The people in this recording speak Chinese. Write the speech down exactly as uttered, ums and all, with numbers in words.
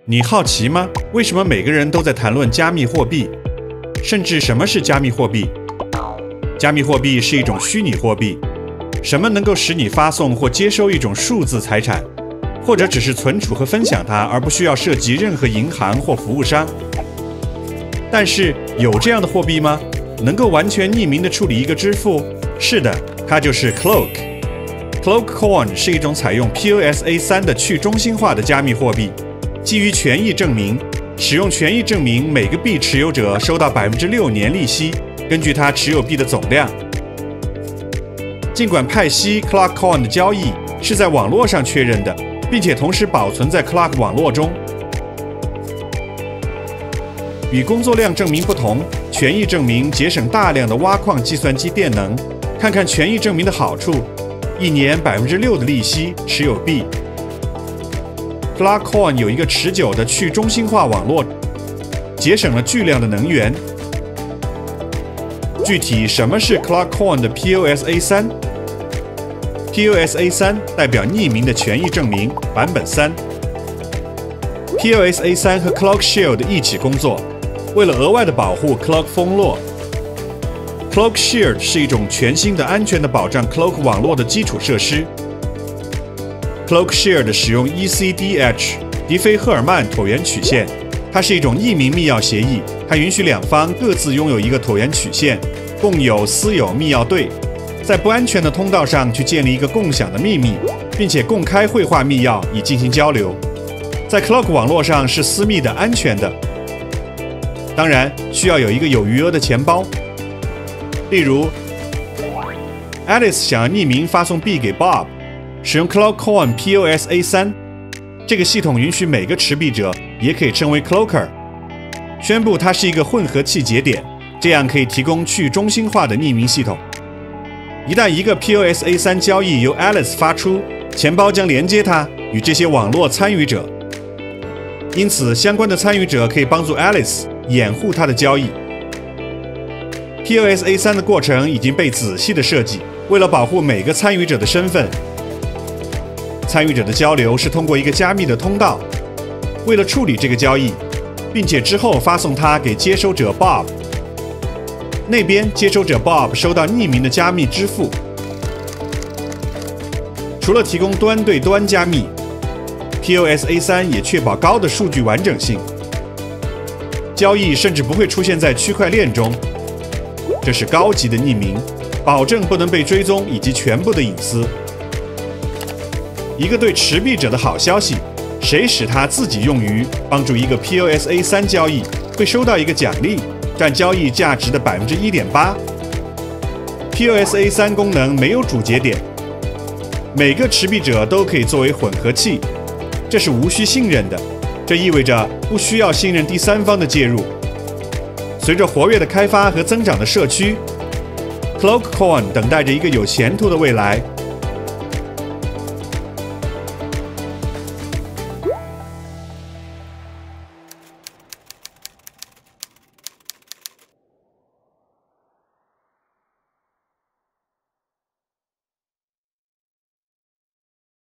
你好奇吗？为什么每个人都在谈论加密货币？甚至什么是加密货币？加密货币是一种虚拟货币。什么能够使你发送或接收一种数字财产，或者只是存储和分享它，而不需要涉及任何银行或服务商？但是有这样的货币吗？能够完全匿名地处理一个支付？是的，它就是 CloakCoin。CloakCoin 是一种采用 P O S A 三 的去中心化的加密货币。基于权益证明，使用权益证明，每个币持有者收到 百分之六 年利息，根据他持有币的总量。尽管派息 CloakCoin 的交易是在网络上确认的，并且同时保存在 Cloak 网络中，与工作量证明不同，权益证明节省大量的挖矿计算机电能。看看权益证明的好处：一年 百分之六 的利息，持有币。CloakCoin 有一个持久的去中心化网络，节省了巨量的能源。具体什么是 CloakCoin 的 P O S A 三 ？P O S A 三 代表匿名的权益证明版本三。P O S A 三 和 CloakShield 一起工作，为了额外的保护 Cloak 峰落。CloakShield 是一种全新的安全的保障 Cloak 网络的基础设施。CloakShield 使用 E C D H 迪菲赫尔曼椭圆曲线，它是一种匿名密钥协议，它允许两方各自拥有一个椭圆曲线，共有私有密钥对，在不安全的通道上去建立一个共享的秘密，并且公开绘画密钥以进行交流。在 Cloak 网络上是私密的、安全的。当然，需要有一个有余额的钱包。例如 ，Alice 想要匿名发送币给 Bob。使用 CloakCoin P O S A 三， 这个系统允许每个持币者，也可以称为 Cloaker， 宣布它是一个混合器节点，这样可以提供去中心化的匿名系统。一旦一个 P O S A 三 交易由 Alice 发出，钱包将连接它与这些网络参与者，因此相关的参与者可以帮助 Alice 掩护他的交易。P O S A 三 的过程已经被仔细的设计，为了保护每个参与者的身份。参与者的交流是通过一个加密的通道，为了处理这个交易，并且之后发送它给接收者 Bob。那边接收者 Bob 收到匿名的加密支付。除了提供端对端加密 ，P O S A 三 也确保高的数据完整性，交易甚至不会出现在区块链中。这是高级的匿名，保证不能被追踪以及全部的隐私。一个对持币者的好消息，谁使他自己用于帮助一个 P O S A 三 交易，会收到一个奖励，占交易价值的 百分之一点八。P O S A 三 功能没有主节点，每个持币者都可以作为混合器，这是无需信任的，这意味着不需要信任第三方的介入。随着活跃的开发和增长的社区，CloakCoin 等待着一个有前途的未来。